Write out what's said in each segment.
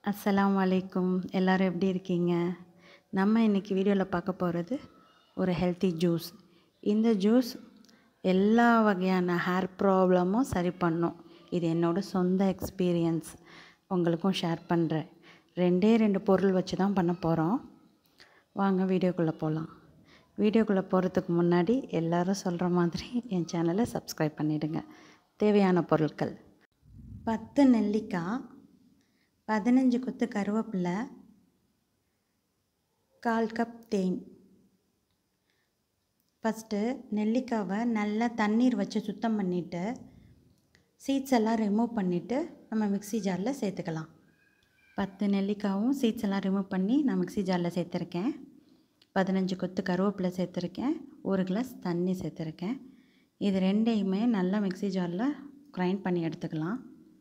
அஸ்ஸலாமு அலைக்கும். எல்லோரும் எப்படி இருக்கீங்க? நம்ம இன்றைக்கி வீடியோவில் பார்க்க போகிறது ஒரு ஹெல்த்தி ஜூஸ். இந்த ஜூஸ் எல்லா வகையான ஹேர் ப்ராப்ளமும் சரி பண்ணும். இது என்னோடய சொந்த எக்ஸ்பீரியன்ஸ் உங்களுக்கும் ஷேர் பண்ணுறேன். ரெண்டு பொருள் வச்சு தான் பண்ண போகிறோம். வாங்க வீடியோக்குள்ளே போகலாம். வீடியோக்குள்ளே போகிறதுக்கு முன்னாடி எல்லோரும் சொல்கிற மாதிரி என் சேனலை சப்ஸ்கிரைப் பண்ணிவிடுங்க. தேவையான பொருட்கள்: 10 நெல்லிக்காய், 15 கொத்து கருவேப்பிலை, 1/4 கப் தேன். ஃபஸ்ட்டு நெல்லிக்காவை நல்லா தண்ணீர் வச்சு சுத்தம் பண்ணிவிட்டு சீட்ஸ் எல்லாம் ரிமூவ் பண்ணிவிட்டு நம்ம மிக்ஸி ஜாரில் சேர்த்துக்கலாம். 10 நெல்லிக்காவும் சீட்ஸ் எல்லாம் ரிமூவ் பண்ணி நான் மிக்ஸி ஜாரில் சேர்த்துருக்கேன். 15 கொத்து கருவேப்பிலை சேர்த்துருக்கேன். 1 கிளாஸ் தண்ணி சேர்த்துருக்கேன். இது ரெண்டையுமே நல்லா மிக்ஸி ஜாரில் கிரைண்ட் பண்ணி எடுத்துக்கலாம்.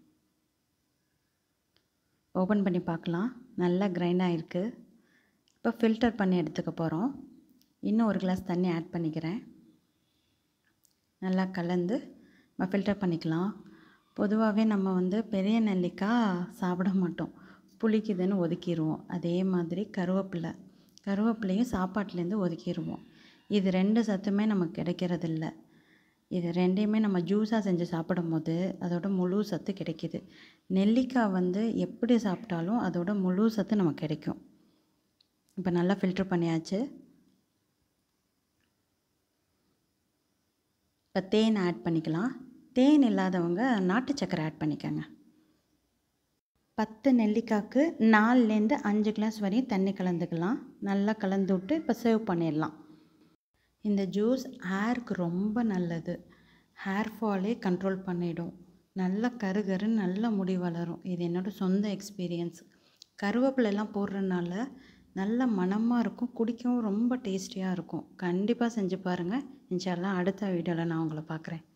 ஓப்பன் பண்ணி பார்க்கலாம். நல்லா கிரைண்ட் ஆகிருக்கு. இப்போ ஃபில்டர் பண்ணி எடுத்துக்க போகிறோம். இன்னும் 1 கிளாஸ் தண்ணி ஆட் பண்ணிக்கிறேன். நல்லா கலந்து நம்ம ஃபில்டர் பண்ணிக்கலாம். பொதுவாகவே நம்ம பெரிய நெல்லிக்காய் சாப்பிட மாட்டோம், புளிக்குதுன்னு ஒதுக்கிடுவோம். அதே மாதிரி கருவேப்பிலையும் சாப்பாட்டிலேருந்து ஒதுக்கிடுவோம். இது 2 சத்துமே நமக்கு கிடைக்கிறதில்ல. இது ரெண்டையுமே நம்ம ஜூஸாக செஞ்சு சாப்பிடும் போது அதோட முழு சத்து கிடைக்கிது. நெல்லிக்காய் எப்படி சாப்பிட்டாலும் அதோட முழு சத்து நமக்கு கிடைக்கும். இப்போ நல்லா ஃபில்டர் பண்ணியாச்சு. இப்போ தேன் ஆட் பண்ணிக்கலாம். தேன் இல்லாதவங்க நாட்டு சக்கரை ஆட் பண்ணிக்கோங்க. 10 நெல்லிக்காய்க்கு 4லேருந்து 5 கிளாஸ் வரையும் தண்ணி கலந்துக்கலாம். நல்லா கலந்து விட்டு இப்போ சர்வ் பண்ணிடலாம். இந்த ஜூஸ் ஹேருக்கு ரொம்ப நல்லது. ஹேர் ஃபாலே கண்ட்ரோல் பண்ணிடும். நல்லா கருன்னு நல்ல முடி வளரும். இது என்னோடய சொந்த எக்ஸ்பீரியன்ஸ். கருவேப்பிலெல்லாம் போடுறதுனால நல்ல மணமாக இருக்கும். குடிக்கவும் ரொம்ப டேஸ்டியாக இருக்கும். கண்டிப்பாக செஞ்சு பாருங்கள். இன்ஷா அல்லாஹ் அடுத்த வீடியோவில் நான் உங்களை பார்க்குறேன்.